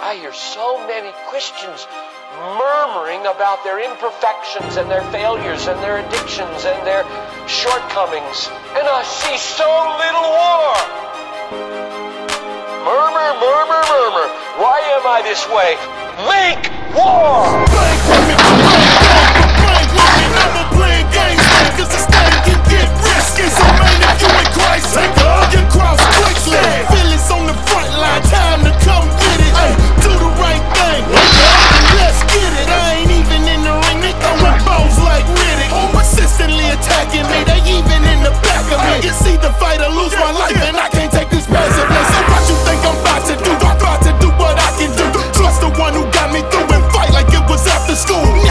I hear so many Christians murmuring about their imperfections and their failures and their addictions and their shortcomings. And I see so little war. Murmur, murmur, murmur. Why am I this way? Make war! Blank with me, I'ma play games, man, cause this thing can get risky. So man, if you in Christ, take up your cross quickly. Feelings on the front line, time to come with it. Ay, do the right thing, let's get it. I ain't even in the ring, they throwing bows like Riddick. Persistently attacking me, they even in the back of me. It's either fight or lose my life, and I can't take this passively. So what you think I'm about to do? I'm about to do what I can do. Trust the one who got me through and fight like it was after school.